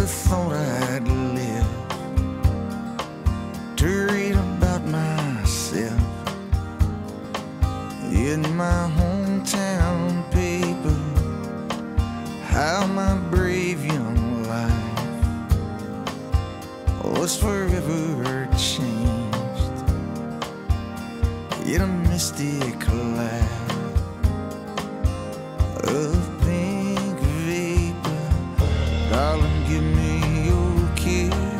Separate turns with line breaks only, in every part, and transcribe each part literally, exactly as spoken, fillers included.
never thought I'd live to read about myself in my hometown paper, how my brave young life was forever changed in a mystic cloud of pink vapor. Darling, give me your kiss.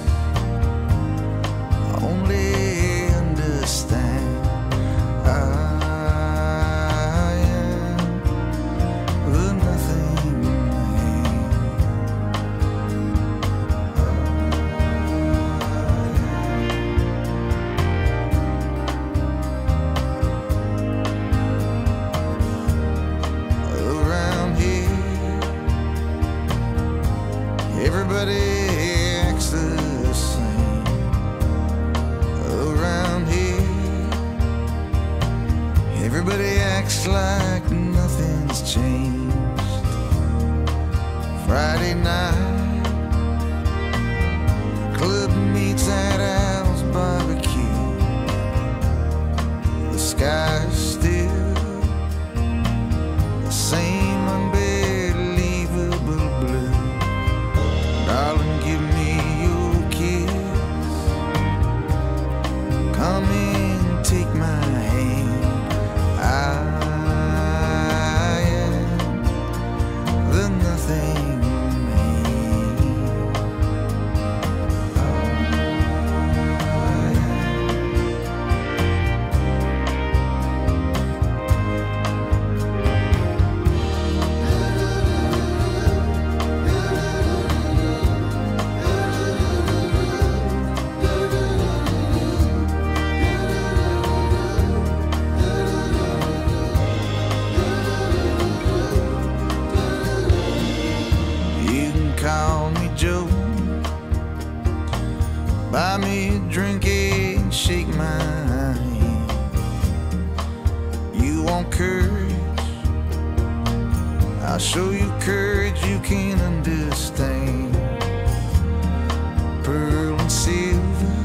Only understand I am the nothing man. Around here, everybody acts the same. Around here, everybody acts like nothing's changed. Friday night, club meets at Al's barbecue. The sky's still the same unbelievable blue. Darling, give me your kiss. Come in, take my hand. I am the nothing man. I You can call me Joe, buy me a drink and shake my hand. You want courage? I'll show you courage you can't understand. Pearl and silver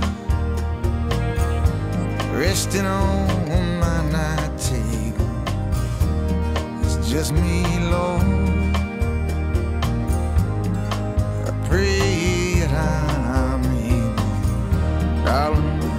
resting on my night table. It's just me, Lord. I pray that I'm able, darling.